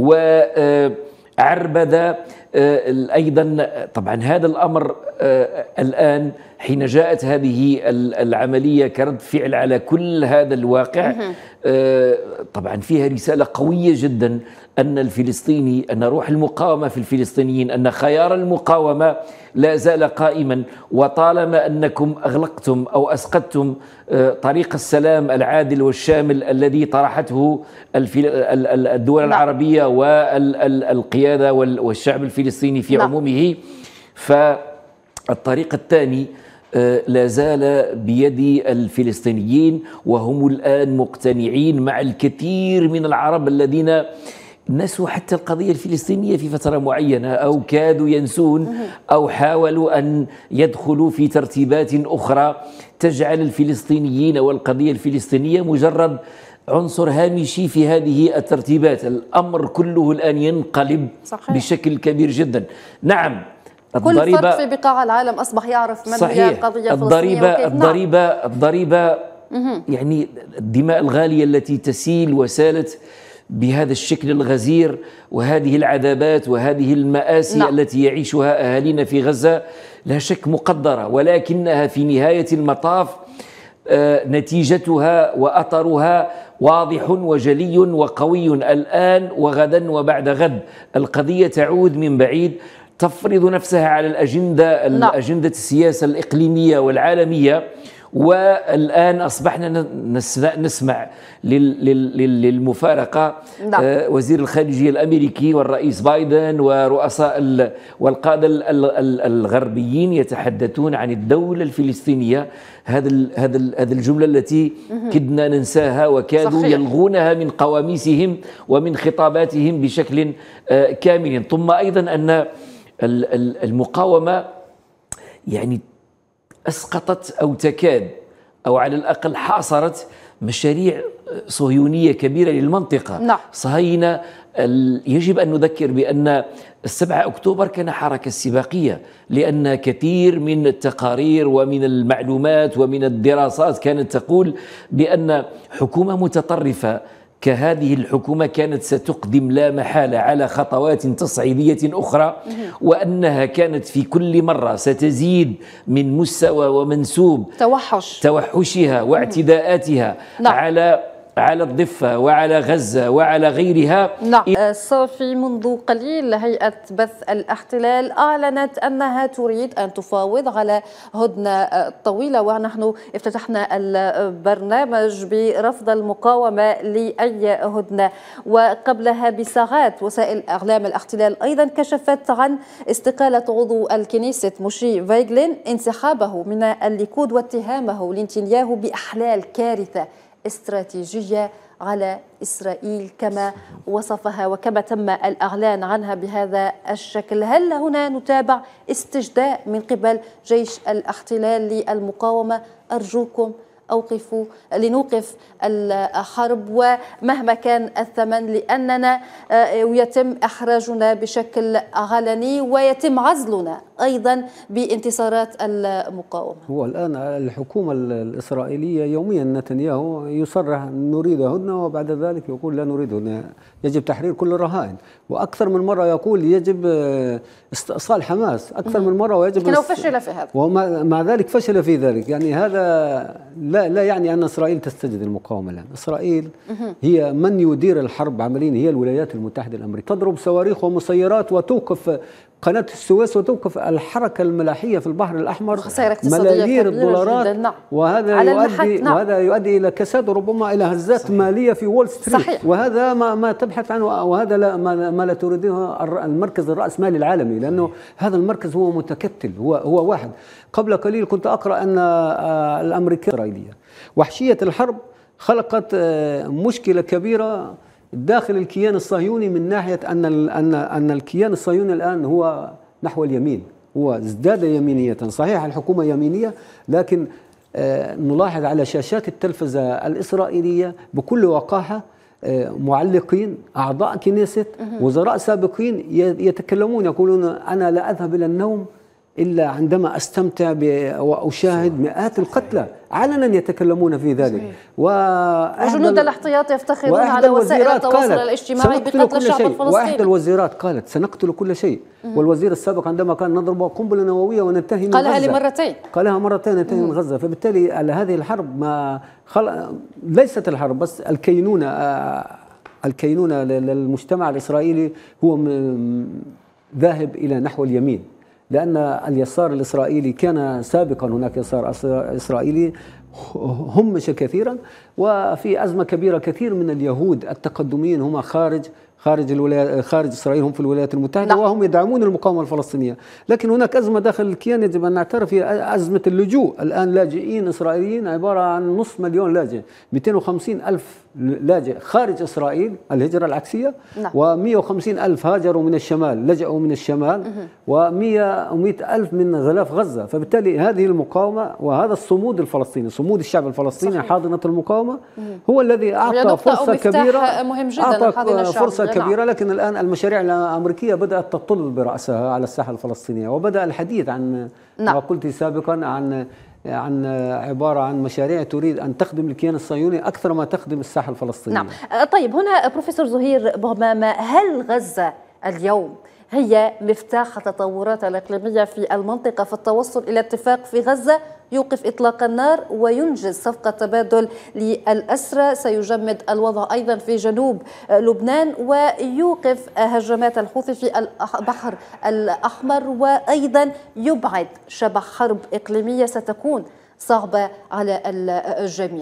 وعربدة أيضا. طبعا هذا الأمر الآن حين جاءت هذه العملية كرد فعل على كل هذا الواقع، طبعا فيها رسالة قوية جدا أن الفلسطيني، أن روح المقاومة في الفلسطينيين، أن خيار المقاومة لا زال قائما، وطالما أنكم أغلقتم أو أسقطتم طريق السلام العادل والشامل الذي طرحته الدول العربية والقيادة والشعب الفلسطيني في عمومه، فالطريق الثاني لا زال بيد الفلسطينيين، وهم الآن مقتنعين مع الكثير من العرب الذين نسوا حتى القضية الفلسطينية في فترة معينة أو كادوا ينسون أو حاولوا أن يدخلوا في ترتيبات أخرى تجعل الفلسطينيين والقضية الفلسطينية مجرد عنصر هامشي في هذه الترتيبات. الأمر كله الآن ينقلب صحيح. بشكل كبير جدا. نعم، كل فرد في بقاع العالم أصبح يعرف من صحيح. هي القضية الفلسطينية. الضريبة الضريبة الضريبة يعني الدماء الغالية التي تسيل وسالت بهذا الشكل الغزير، وهذه العذابات وهذه المآسي لا. التي يعيشها أهالينا في غزة لا شك مقدرة، ولكنها في نهاية المطاف نتيجتها وأثرها واضح وجلي وقوي الآن وغدا وبعد غد. القضية تعود من بعيد، تفرض نفسها على الأجندة الأجندة السياسة الإقليمية والعالمية. والآن أصبحنا نسمع للمفارقة وزير الخارجية الأمريكي والرئيس بايدن ورؤساء والقادة الغربيين يتحدثون عن الدولة الفلسطينية. هذا هذا الجملة التي كدنا ننساها وكادوا صحيح. يلغونها من قواميسهم ومن خطاباتهم بشكل كامل. ثم أيضا أن المقاومة يعني أسقطت أو تكاد أو على الأقل حاصرت مشاريع صهيونية كبيرة للمنطقة. نعم. صهاينة يجب أن نذكر بأن السبعة أكتوبر كان حركة استباقية، لأن كثير من التقارير ومن المعلومات ومن الدراسات كانت تقول بأن حكومة متطرفة كهذه الحكومة كانت ستقدم لا محالة على خطوات تصعيدية أخرى، وأنها كانت في كل مرة ستزيد من مستوى ومنسوب توحش توحشها واعتداءاتها نعم. على على الضفة وعلى غزة وعلى غيرها. نعم. صافي، منذ قليل هيئة بث الاحتلال أعلنت أنها تريد أن تفاوض على هدنة طويلة، ونحن افتتحنا البرنامج برفض المقاومة لأي هدنة. وقبلها بساعات وسائل إعلام الاحتلال أيضا كشفت عن استقالة عضو الكنيست موشي فايغلين، انسحابه من الليكود واتهامه لنتنياهو بإحلال كارثة استراتيجية على إسرائيل كما وصفها وكما تم الإعلان عنها بهذا الشكل. هل هنا نتابع استجداء من قبل جيش الاحتلال للمقاومة؟ أرجوكم أوقفوا لنوقف الحرب ومهما كان الثمن، لأننا يتم إحراجنا بشكل علني ويتم عزلنا أيضا بانتصارات المقاومة. هو الآن الحكومة الإسرائيلية يوميا نتنياهو يصرح نريد هدنة، وبعد ذلك يقول لا نريد هدنة، يجب تحرير كل الرهائن، وأكثر من مرة يقول يجب استئصال حماس أكثر من مرة، ويجب لكنه فشل في هذا، ومع ذلك فشل في ذلك. يعني هذا لا, لا يعني أن إسرائيل تستجد المقاومة الآن. إسرائيل هي من يدير الحرب عمليا، هي الولايات المتحدة الأمريكية، تضرب صواريخ ومسيرات وتوقف قناة السويس وتوقف الحركة الملاحية في البحر الأحمر ملايير الدولارات، نعم. وهذا يؤدي نعم. وهذا يؤدي إلى كساد وربما إلى هزات صحيح. مالية في وول ستريت صحيح. وهذا ما, ما تبحث عنه، وهذا لا ما, ما لا تريده المركز الرأسمالي العالمي، لأنه هذا المركز هو متكتل، هو هو واحد. قبل قليل كنت أقرأ أن الأمريكية الإسرائيلية وحشية الحرب خلقت مشكلة كبيرة داخل الكيان الصهيوني، من ناحية أن أن أن الكيان الصهيوني الآن هو نحو اليمين، هو ازداد يمينية. صحيح الحكومة يمينية، لكن نلاحظ على شاشات التلفزة الإسرائيلية بكل وقاحة معلقين أعضاء كنيست وزراء سابقين يتكلمون يقولون أنا لا أذهب إلى النوم إلا عندما أستمتع وأشاهد مئات القتلى، علنا يتكلمون في ذلك. وجنود الاحتياط يفتخرون على وسائل التواصل الاجتماعي بقتل الشعب الفلسطيني. وإحدى الوزيرات قالت سنقتل كل شيء، والوزير السابق عندما كان نضرب قنبلة نووية وننتهي من قالها غزة لمرتين قالها مرتين ننتهي من غزة. فبالتالي على هذه الحرب ما خل... ليست الحرب بس، الكينونة الكينونة للمجتمع الإسرائيلي هو م... ذاهب إلى نحو اليمين، لأن اليسار الإسرائيلي كان سابقا هناك يسار إسرائيلي همش كثيرا، وفي أزمة كبيرة. كثير من اليهود التقدميين هم خارج خارج الولايات خارج إسرائيل، هم في الولايات المتحدة لا. وهم يدعمون المقاومة الفلسطينية. لكن هناك أزمة داخل الكيان يجب أن نعترف، هي أزمة اللجوء. الآن لاجئين إسرائيليين عبارة عن نصف مليون لاجئ، مئتين وخمسين ألف لاجئ خارج إسرائيل الهجرة العكسية، ومئة وخمسين ألف هاجروا من الشمال لجأوا من الشمال، ومئة ومئة ألف من غلاف غزة. فبالتالي هذه المقاومة وهذا الصمود الفلسطيني، صمود الشعب الفلسطيني صحيح. حاضنة المقاومة هو الذي أعطى فرصة كبيرة مهم جدا أعطى فرصة كبيرة. لكن الآن المشاريع الأمريكية بدأت تطل برأسها على الساحة الفلسطينية، وبدأ الحديث عن نعم. ما قلت سابقا عن عن عبارة عن مشاريع تريد أن تخدم الكيان الصهيوني أكثر ما تخدم الساحة الفلسطينية. نعم. طيب هنا بروفيسور زهير بوغمامة، هل غزة اليوم هي مفتاح التطورات الإقليمية في المنطقة في التوصل إلى اتفاق في غزة، يوقف إطلاق النار وينجز صفقة تبادل للأسرى، سيجمد الوضع أيضا في جنوب لبنان ويوقف هجمات الحوثي في البحر الأحمر، وأيضا يبعد شبح حرب إقليمية ستكون صعبة على الجميع.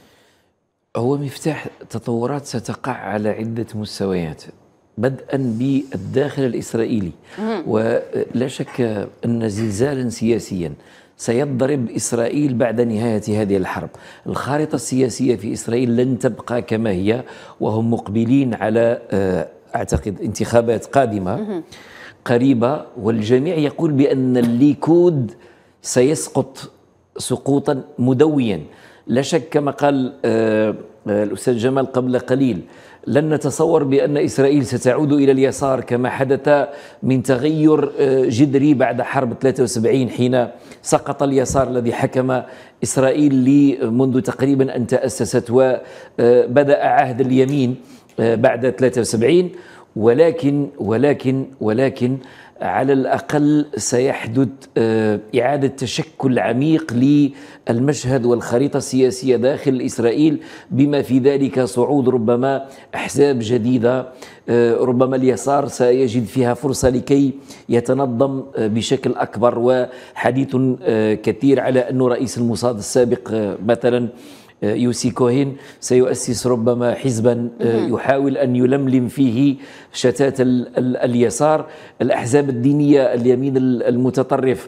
هو مفتاح تطورات ستقع على عدة مستويات، بدءا بالداخل الإسرائيلي، ولا شك أن زلزالا سياسيا سيضرب إسرائيل بعد نهاية هذه الحرب. الخارطة السياسية في إسرائيل لن تبقى كما هي، وهم مقبلين على أعتقد انتخابات قادمة قريبة، والجميع يقول بأن الليكود سيسقط سقوطا مدويا. لا شك كما قال الأستاذ جمال قبل قليل، لن نتصور بأن إسرائيل ستعود إلى اليسار كما حدث من تغير جذري بعد حرب ثلاثة وسبعين، حين سقط اليسار الذي حكم إسرائيل منذ تقريبا أن تأسست، وبدأ عهد اليمين بعد ثلاثة وسبعين. ولكن ولكن ولكن على الأقل سيحدث إعادة تشكل عميق للمشهد والخريطة السياسية داخل إسرائيل، بما في ذلك صعود ربما أحزاب جديدة، ربما اليسار سيجد فيها فرصة لكي يتنظم بشكل أكبر. وحديث كثير على أن رئيس الموساد السابق مثلا يوسي كوهين سيؤسس ربما حزبا يحاول أن يلملم فيه شتات اليسار. الأحزاب الدينية اليمين المتطرف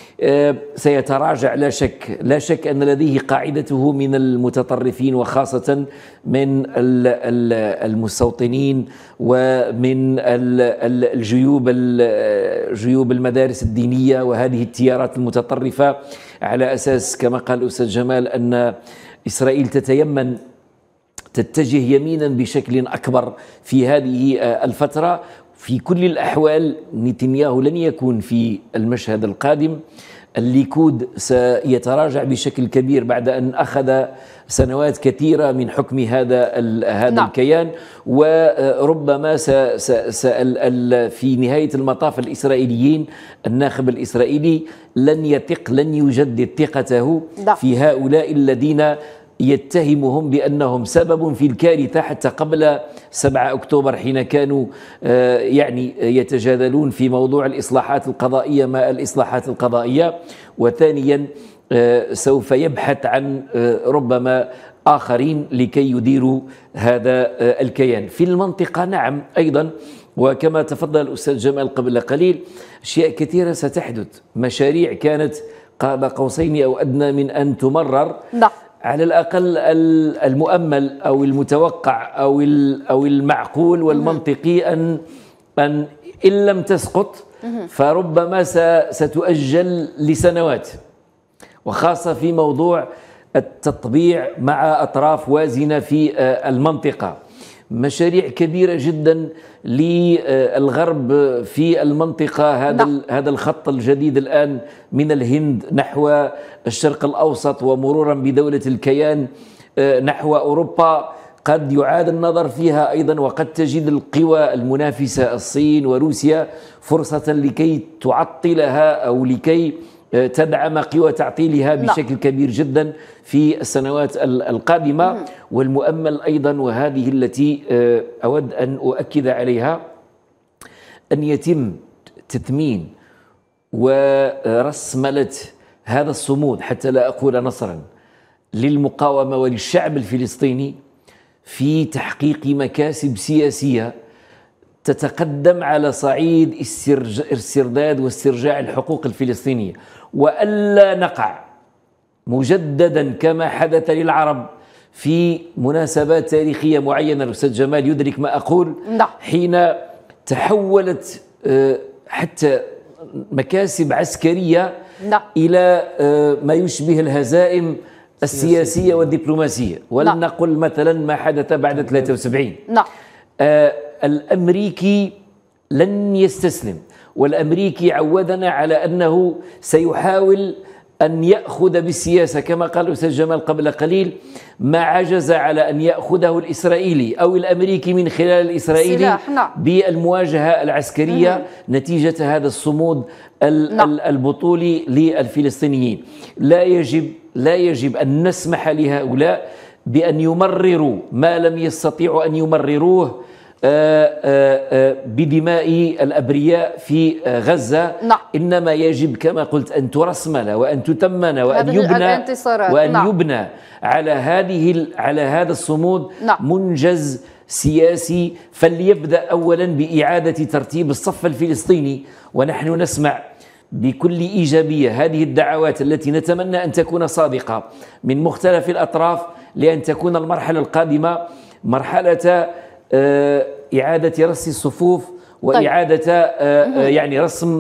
سيتراجع لا شك، لا شك أن لديه قاعدته من المتطرفين، وخاصة من المستوطنين ومن الجيوب جيوب المدارس الدينية وهذه التيارات المتطرفة، على أساس كما قال الأستاذ جمال أن إسرائيل تتيمن تتجه يمينا بشكل أكبر في هذه الفترة. في كل الأحوال نتنياهو لن يكون في المشهد القادم، الليكود سيتراجع بشكل كبير بعد أن أخذ سنوات كثيرة من حكم هذا هذا نعم. الكيان، وربما س س س في نهاية المطاف الإسرائيليين الناخب الإسرائيلي لن يثق لن يجدد ثقته نعم. في هؤلاء الذين يتهمهم بأنهم سبب في الكارثة حتى قبل سبعة أكتوبر، حين كانوا يعني يتجادلون في موضوع الإصلاحات القضائية ما الإصلاحات القضائية. وثانيا سوف يبحث عن ربما آخرين لكي يديروا هذا الكيان في المنطقة. نعم أيضا، وكما تفضل الأستاذ جمال قبل قليل، أشياء كثيرة ستحدث، مشاريع كانت قاب قوسين أو أدنى من أن تمرر لا. على الأقل المؤمل أو المتوقع أو أو المعقول والمنطقي أن أن إن لم تسقط فربما ستؤجل لسنوات، وخاصة في موضوع التطبيع مع أطراف وازنة في المنطقة. مشاريع كبيرة جدا للغرب في المنطقة، هذا هذا الخط الجديد الآن من الهند نحو الشرق الأوسط ومرورا بدولة الكيان نحو أوروبا، قد يعاد النظر فيها أيضا، وقد تجد القوى المنافسة الصين وروسيا فرصة لكي تعطلها أو لكي تدعم قوى تعطيلها بشكل كبير جدا في السنوات القادمة. والمؤمل أيضا، وهذه التي أود أن أؤكد عليها، أن يتم تثمين ورسملة هذا الصمود، حتى لا أقول نصرا، للمقاومة وللشعب الفلسطيني في تحقيق مكاسب سياسية تتقدم على صعيد استرداد واسترجاع الحقوق الفلسطينية، وألا نقع مجددا كما حدث للعرب في مناسبات تاريخية معينة. الأستاذ جمال يدرك ما أقول، حين تحولت حتى مكاسب عسكرية إلى ما يشبه الهزائم السياسية والدبلوماسية، ولن نقل مثلا ما حدث بعد ثلاثة وسبعين. آه الأمريكي لن يستسلم، والأمريكي عودنا على أنه سيحاول أن يأخذ بالسياسة كما قال الأستاذ جمال قبل قليل ما عجز على أن يأخذه الإسرائيلي أو الأمريكي من خلال الإسرائيلي نعم. بالمواجهة العسكرية مم. نتيجة هذا الصمود نعم. البطولي للفلسطينيين. لا يجب لا يجب أن نسمح لهؤلاء بأن يمرروا ما لم يستطيعوا أن يمرروه بدماء الأبرياء في غزة. نعم. إنما يجب كما قلت أن ترسمل وأن تتمن وأن يبنى وأن نعم. يبنى على هذه على هذا الصمود نعم. منجز سياسي. فليبدأ أولا بإعادة ترتيب الصف الفلسطيني، ونحن نسمع بكل إيجابية هذه الدعوات التي نتمنى أن تكون صادقة من مختلف الأطراف، لأن تكون المرحلة القادمة مرحلة إعادة رص الصفوف وإعادة طيب. يعني رسم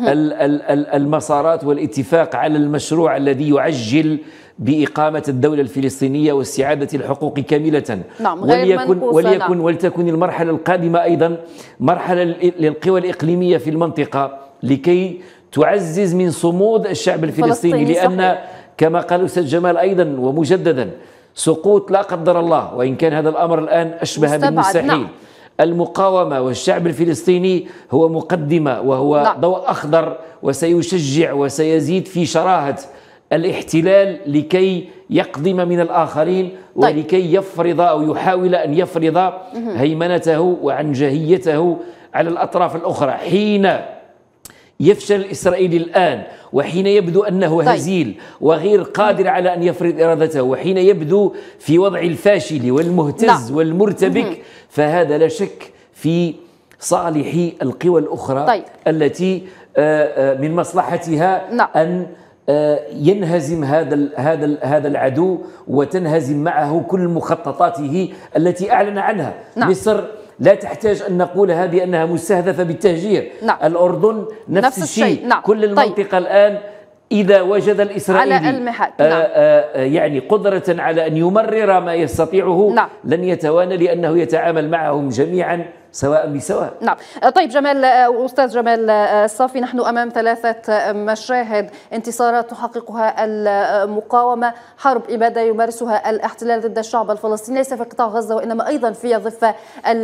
المسارات والاتفاق على المشروع الذي يعجل بإقامة الدولة الفلسطينية واستعادة الحقوق كاملة. نعم. وليكن وليكن نعم. ولتكن المرحلة القادمة أيضا مرحلة للقوى الإقليمية في المنطقة لكي تعزز من صمود الشعب الفلسطيني، لأن صحيح. كما قال الأستاذ جمال أيضا ومجددا سقوط لا قدر الله، وإن كان هذا الأمر الآن أشبه بالمستحيل. نعم. المقاومة والشعب الفلسطيني هو مقدمة وهو نعم. ضوء أخضر، وسيشجع وسيزيد في شراهة الاحتلال لكي يقدم من الآخرين طيب. ولكي يفرض أو يحاول أن يفرض هيمنته وعنجهيته على الأطراف الأخرى. حين يفشل الإسرائيلي الآن، وحين يبدو أنه طيب. هزيل وغير قادر على أن يفرض إرادته، وحين يبدو في وضع الفاشل والمهتز نعم. والمرتبك، فهذا لا شك في صالح القوى الأخرى طيب. التي من مصلحتها نعم. أن ينهزم هذا هذا هذا العدو وتنهزم معه كل مخططاته التي أعلن عنها. نعم. مصر لا تحتاج أن نقول هذه أنها مستهدفة بالتهجير. نعم. الأردن نفس, نفس الشيء, الشيء. نعم. كل المنطقة طيب. الآن إذا وجد الإسرائيلي على المحك. نعم. آآ آآ يعني قدرة على أن يمرر ما يستطيعه نعم. لن يتوانى، لأنه يتعامل معهم جميعا سواء بسواء. نعم. طيب جمال، أستاذ جمال الصافي، نحن أمام ثلاثة مشاهد: انتصارات تحققها المقاومة، حرب إبادة يمارسها الاحتلال ضد الشعب الفلسطيني ليس في قطاع غزة وإنما أيضا في الضفة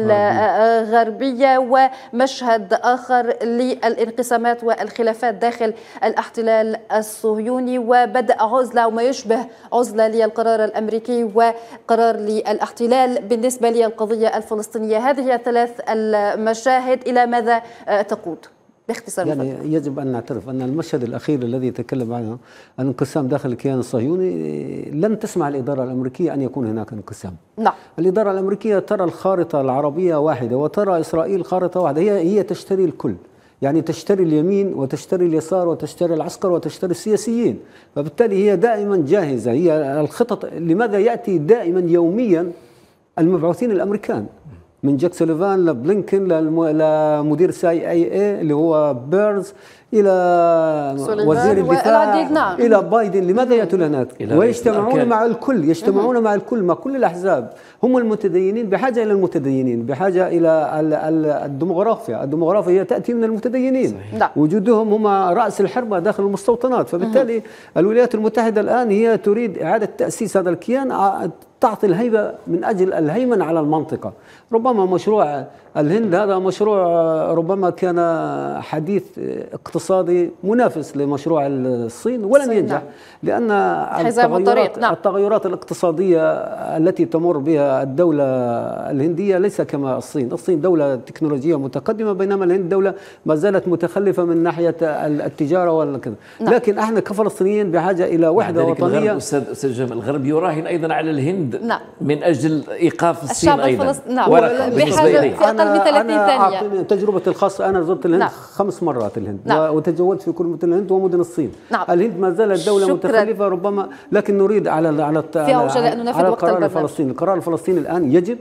الغربية، ومشهد آخر للانقسامات والخلافات داخل الاحتلال الصهيوني، وبدأ عزلة وما يشبه عزلة للقرار الأمريكي وقرار للاحتلال بالنسبة للقضية الفلسطينية. هذه الثلاث المشاهد إلى ماذا تقود باختصار؟ يعني مفضل. يجب أن نعترف أن المشهد الأخير الذي تكلم عنه الانقسام داخل الكيان الصهيوني لن تسمح الإدارة الأمريكية أن يكون هناك انقسام. نعم. الإدارة الأمريكية ترى الخارطة العربية واحدة وترى إسرائيل خارطة واحدة، هي هي تشتري الكل، يعني تشتري اليمين وتشتري اليسار وتشتري العسكر وتشتري السياسيين، فبالتالي هي دائما جاهزة. هي الخطط. لماذا يأتي دائما يوميا المبعوثين الأمريكان من جاك سوليفان لبلينكن لمدير السي اي اي اللي هو بيرز الى وزير الدفاع نعم. الى بايدن؟ لماذا ياتون هناك ويجتمعون مع الكل؟ يجتمعون مع الكل، مع كل الاحزاب. هم المتدينين بحاجه الى المتدينين، بحاجه الى الديموغرافيا. الديموغرافيا هي تاتي من المتدينين. صحيح. وجودهم هم راس الحربه داخل المستوطنات. فبالتالي الولايات المتحده الان هي تريد اعاده تاسيس هذا الكيان، تعطي الهيبة من أجل الهيمنة على المنطقة. ربما مشروع الهند هذا مشروع ربما كان حديث اقتصادي منافس لمشروع الصين ولن ينجح، لأن التغيرات, نعم. التغيرات الاقتصادية التي تمر بها الدولة الهندية ليس كما الصين. الصين دولة تكنولوجية متقدمة، بينما الهند دولة ما زالت متخلفة من ناحية التجارة والكذا. نعم. لكن احنا كفلسطينيين بحاجة إلى وحدة وطنية. الغرب أستاذ جمال، الغرب يراهن أيضا على الهند نعم. من أجل إيقاف الصين أيضا. نعم. بحاجة في أقل من ثلاثين ثانية. تجربة الخاصة، أنا زرت الهند نعم. خمس مرات الهند. نعم. وتجولت في كل مدن الهند ومدن الصين. نعم. الهند ما زالت دولة شكرا. متخلفة ربما، لكن نريد على على على, على القرار الفلسطيني. القرار الفلسطيني الآن يجب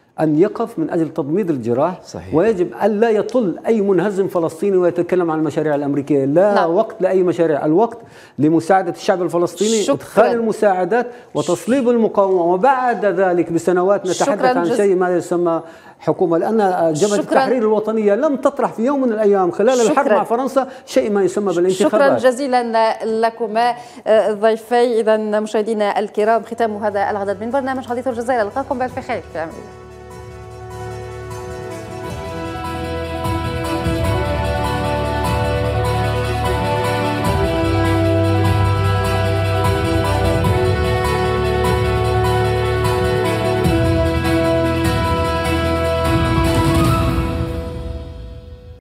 أن يقف من أجل تضميد الجراح. صحيح. ويجب أن لا يطل أي منهزم فلسطيني ويتكلم عن المشاريع الأمريكية. لا نعم. وقت لأي مشاريع، الوقت لمساعدة الشعب الفلسطيني، شكراً. إدخال المساعدات وتصليب المقاومة، وبعد ذلك بسنوات نتحدث عن شيء ما يسمى حكومة، لأن جبهة التحرير الوطنية لم تطرح في يوم من الأيام خلال شكراً. الحرب مع فرنسا شيء ما يسمى بالانتخابات. شكرا جزيلا لكما ضيفي. إذا مشاهدينا الكرام، ختام هذا العدد من برنامج حديث الجزائر، ألقاكم بألف خير في أمان الله.